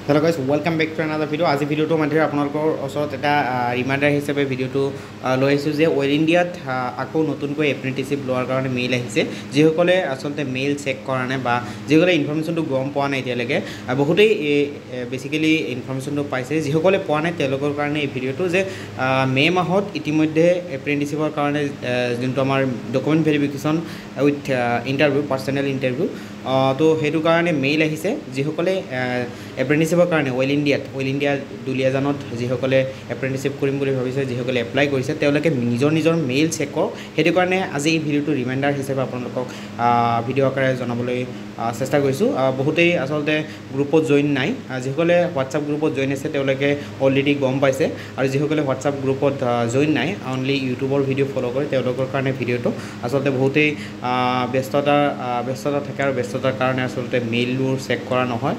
Hello guys, welcome back to another video. আজি ভিডিওটো মানে আপোনালোকৰ ওচৰত এটা ৰিমাইন্ডাৰ হিচাপে ভিডিওটো লৈ আহিছো যে অল ইণ্ডিয়াত আকৌ নতুনকৈ এপ্ৰেন্টিসশিপ লোৱাৰ কাৰণে মেইল আহিছে যিসকলে আসলতে মেইল চেক কৰা নাই বা যিসকলে ইনফৰমেশনটো গম পোৱা নাই এতিয়ালৈকে বহুতেই বেসিক্যালি ইনফৰমেশনটো পাইছে যিসকলে পোৱা নাই তেওঁলোকৰ কাৰণে এই ভিডিওটো যে মে মাহত ইতিমধ্যে এপ্ৰেন্টিসশিপৰ কাৰণে যোনটো আমাৰ document verification with interview personnel interview তো হেতু কাৰণে মেইল আহিছে যিসকলে এপ্ৰেন্টিসশিপৰ কাৰণে অল ইণ্ডিয়া দুলিয়াজানত যিসকলে এপ্ৰেন্টিসশিপ কৰিম বুলি ভাবিছে যিসকলে এপ্লাই কৰিছে তেওঁলোকে নিজৰ মেইল চেক কৰক হেতু কাৰণে আজি এই ভিডিওটো ৰিমাইন্ডাৰ হিচাপে আপোনালোকক ভিডিও আকাৰে জনাবলৈ চেষ্টা কৰিছো বহুতেই আসলতে গ্ৰুপত জয়েন নাই যিসকলে হোৱাটছআপ গ্ৰুপত জয়েন আছে তেওঁলোকে অলৰেডি গম পাইছে আৰু যিসকলে হোৱাটছআপ গ্ৰুপত জয়েন নাই অনলি ইউটিউবৰ ভিডিও ফলো কৰে তেওঁলোকৰ কাৰণে ভিডিওটো আসলতে বহুতেই ব্যস্ততা থাকে আৰু ব্যস্ততাৰ কাৰণে আসলতে মেইলবোৰ চেক কৰা নহয়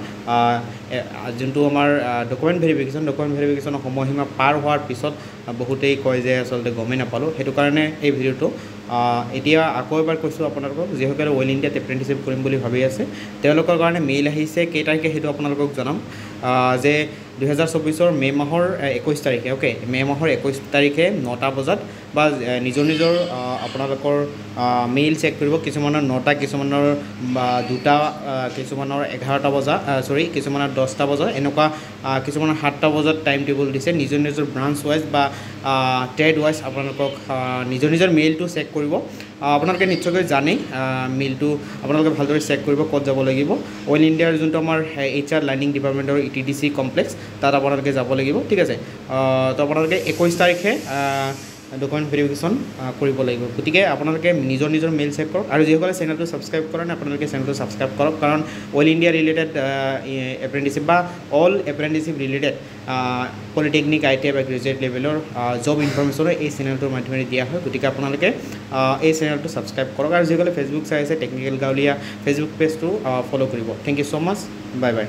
যোনটো আমাৰ ডকুমেন্ট ভেৰিফিকেশনৰ সময়সীমা পাৰ হোৱাৰ পিছত বহুতেই কয় যে আসলতে গমেই নাপালো হেতু কাৰণে এই ভিডিওটো এতিয়া আকৌ এবাৰ কৈছো আপোনালোকক যিসকলে অল ইণ্ডিয়াত এপ্ৰেন্টিসশিপ কৰিম বুলি ভাবি আছে তেওঁলোকৰ কাৰণে মেইল আহিছে কেই তাৰিখে হেতু আপোনালোকক জনাম যে 2024 মে মাহৰ 21 তাৰিখে ওকে মে মাহৰ 21 তাৰিখে 9টা বজাত বা নিজৰ আপোনালোকৰ মেইল চেক কৰিব কিছুমানৰ 9টা কিছুমানৰ 2টা কিছুমানৰ 11টা বজা সৰি কিছুমানৰ 10টা বজা এনেকুৱা কিছুমানৰ 7টা বজাত টাইম টেবুল দিছে নিজৰ ব্ৰাঞ্চ ওয়াইজ বা ট্ৰেড ওয়াইজ আপোনালোকক নিজৰ মেইলটো চেক কৰিব আপোনালোকে নিশ্চয়কৈ জানে মেইলটো আপোনালোকে ভালদৰে চেক কৰিব ক'ত যাব লাগিব অল ইণ্ডিয়াৰ যোনটো আমাৰ HR লাৰ্নিং ডিপাৰ্টমেন্টৰ ETDC কমপ্লেক্স তাত আপোনালোকে যাব লাগিব ঠিক আছে তো আপোনালোকে 21 তাৰিখে ডকুমেন্ট ভেৰিফিকেশন কৰিব লাগিব গতিকে আপোনালোকে নিজৰ মেইল চেক কৰক আৰু যিসকলে চেনেলটো সাবস্ক্ৰাইব কৰা নাই আপোনালোকে চেনেলটো সাবস্ক্ৰাইব কৰক কাৰণ অল ইণ্ডিয়া ৰিলেটেড এপ্ৰেন্টিসশিপ বা all apprenticeship related polytechnic ITI বা গ্ৰেজুৱেট লেভেলৰ জব ইনফৰমেশন এই চেনেলটোৰ মাধ্যমেৰে দিয়া হয় গতিকে আপোনালোকে এই চেনেলটো সাবস্ক্ৰাইব কৰক আৰু যিসকলে ফেসবুক চাই আছে টেকনিক্যাল গাওলিয়া ফেসবুক পেজটো ফলো কৰিব thank you so much bye by